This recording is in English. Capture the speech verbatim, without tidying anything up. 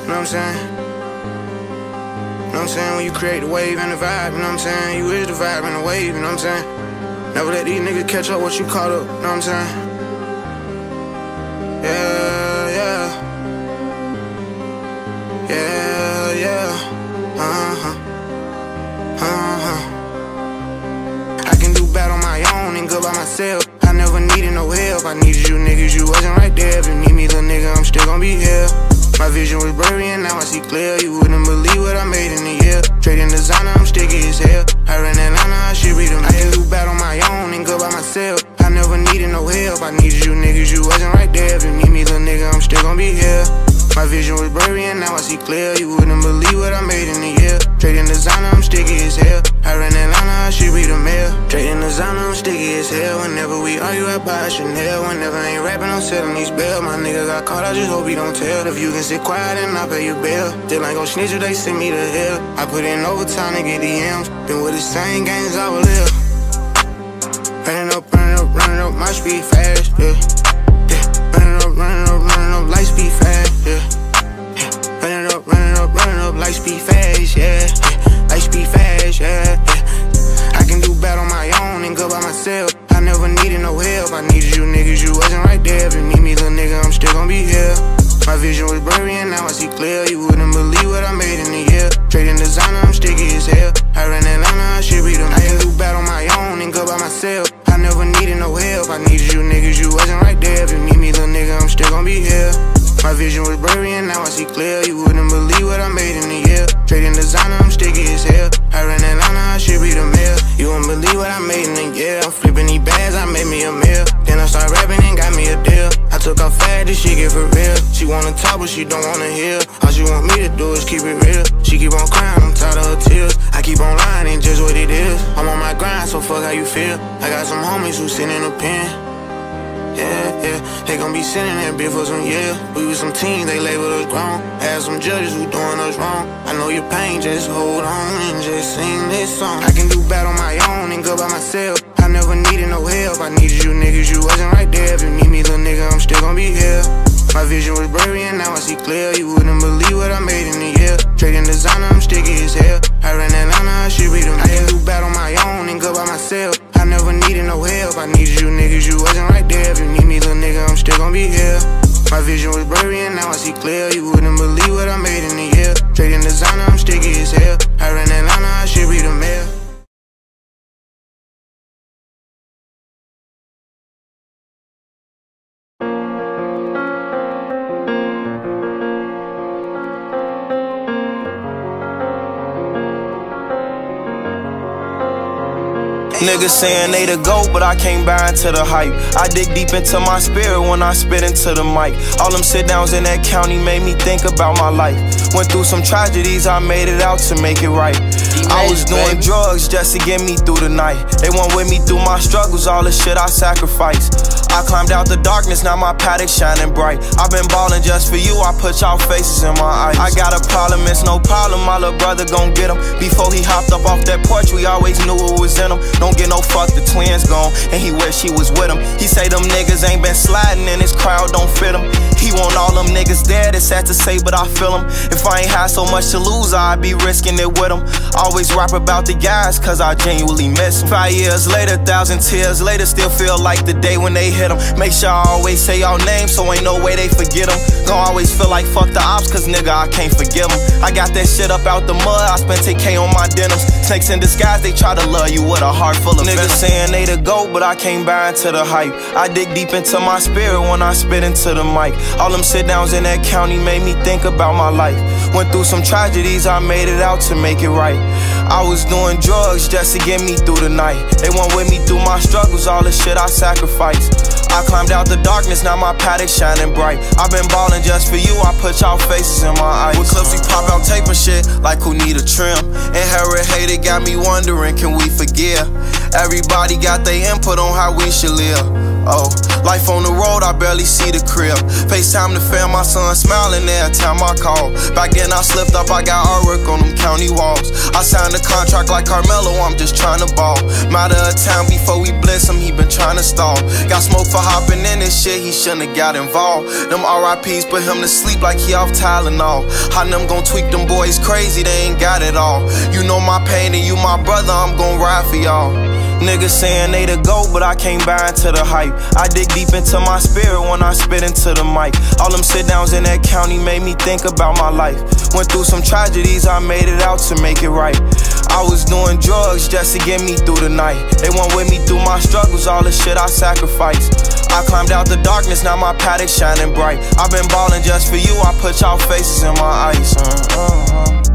you know what I'm saying? You know what I'm saying? When you create the wave and the vibe, you know what I'm saying? You is the vibe and the wave, you know what I'm saying? Never let these niggas catch up what you caught up, you know what I'm saying? Yeah, yeah. Yeah, yeah. Uh-huh. Uh-huh. I can do bad on my own and good by myself. I never needed no help. I needed you niggas, you wasn't right there. If you need me, little nigga, I'm still gonna be here. My vision was blurry and now I see clear. You wouldn't believe what I made in a year. Trading designer, I'm sticky as hell. Her in Atlanta, I should be the man. I can do bad on my own and good by myself. I never needed no help. I needed you niggas, you wasn't right there. If you need me, little nigga, I'm still gonna be here. My vision was blurry and now I see clear. You wouldn't believe what I made in a year. Trading designer, I'm sticky as hell. Her in Atlanta, I should be the mayor. Trading designer, I'm sticky as hell. Whenever we argue, I buy a Chanel. Whenever I ain't rapping, I'm selling these bills. My nigga got caught, I just hope he don't tell. If you can sit quiet and I'll pay your bill. Still ain't gon' snitch if they send me to hell. I put in overtime to get D Ms. Been with the same gangs I will live. Running up, running up, running up, my speed fast, yeah. Yeah. Running up, running up, running up, light speed fast, yeah. Yeah. Running up, running up, running up, light speed fast, yeah. Yeah. Light speed fast, yeah. Yeah. I can do bad on my own and good by myself. I never needed no help. I needed you niggas, you wasn't right there. If you need me, little nigga, I'm still gonna be here. My vision was blurry and now I see clear. You wouldn't believe what I made in a year. Trading designer, I'm sticky as hell. Her in Atlanta, I should be the man. I can do bad on my own and good by myself. I never needed no help. I needed you niggas, you wasn't right there. If you need me, little nigga, I'm still gonna be here. My vision was blurry and now I see clear. You wouldn't believe what I made in a year. Trading designer, I'm sticky as hell. Her in Atlanta, I should be the mayor. You wouldn't believe what I made in a year. I'm flipping these bags, I made me a meal. Then I start rapping and got me a deal. I took off fast, this shit get for real. She wanna talk but she don't wanna hear. All she want me to do is keep it real. She keep on crying, I'm tired of her tears. I keep on lying, ain't just what it is. I'm on my grind, so fuck how you feel. I got some homies who sit in a pen. Yeah, yeah, they gon' be sitting there bitch for some years. We was some teens, they labeled us grown. Had some judges who doing us wrong. I know your pain, just hold on and just sing this song. I can do bad on my own and good by myself. I never needed no help. I needed you niggas, you wasn't right there. If you need me, little nigga, I'm still gonna be here. My vision was blurry and now I see clear. You wouldn't believe what I made in a year. Trading designer, I'm sticky as hell. Her in Atlanta, I should be the man. I can do bad on my own and good by myself. I never needed no help. I needed you niggas, you wasn't right there. If you need me, little nigga, I'm still gonna be here. My vision was blurry and now I see clear. You wouldn't believe what I made in a year. Trading designer, I'm sticky as hell. Her in Atlanta, I should be the mayor. Niggas saying they the GOAT, but I can't buy into the hype. I dig deep into my spirit when I spit into the mic. All them sit downs in that county made me think about my life. Went through some tragedies, I made it out to make it right. I was doing drugs just to get me through the night. They went with me through my struggles, all the shit I sacrificed. I climbed out the darkness, now my paddock shining bright. I've been ballin' just for you, I put y'all faces in my eyes. I got a problem, it's no problem, my little brother gon' get him. Before he hopped up off that porch, we always knew what was in him. Don't get no fuck, the twins gone, and he wish he was with him. He say them niggas ain't been sliding and his crowd don't fit him. He want all them niggas dead, it's sad to say, but I feel him. If I ain't had so much to lose, I'd be risking it with him. Always rap about the guys, cause I genuinely miss him. Five years later, thousand tears later, still feel like the day when they hit him. Make sure I always say y'all names, so ain't no way they forget him. Gon' always feel like fuck the ops, cause nigga, I can't forgive him. I got that shit up out the mud, I spent ten K on my denims. Snakes in disguise, they try to love you with a heart full of niggas saying they the GOAT, but I can't buy into the hype. I dig deep into my spirit when I spit into the mic. All them sit downs in that county made me think about my life. Went through some tragedies, I made it out to make it right. I was doing drugs just to get me through the night. They went with me through my struggles, all the shit I sacrificed. I climbed out the darkness, now my paddock shining bright. I've been ballin' just for you, I put y'all faces in my eyes. With clips we pop out tape and shit, like who need a trim. Inherit hate, it got me wondering, can we forgive? Everybody got their input on how we should live. Oh, life on the road, I barely see the crib. FaceTime the fam, my son smiling every time I call. Back then I slipped up, I got artwork on them county walls. I signed a contract like Carmelo, I'm just trying to ball. Matter of time before we blitz him, he been trying to stall. Got smoke for hopping in this shit, he shouldn't have got involved. Them R I Ps put him to sleep like he off Tylenol. How them gon' tweak them boys crazy, they ain't got it all. You know my pain and you my brother, I'm gon' ride for y'all. Niggas saying they the GOAT, but I can't buy into the hype. I dig deep into my spirit when I spit into the mic. All them sit downs in that county made me think about my life. Went through some tragedies, I made it out to make it right. I was doing drugs just to get me through the night. They went with me through my struggles, all the shit I sacrificed. I climbed out the darkness, now my paddock shining bright. I've been ballin' just for you, I put y'all faces in my ice. Uh, uh, uh.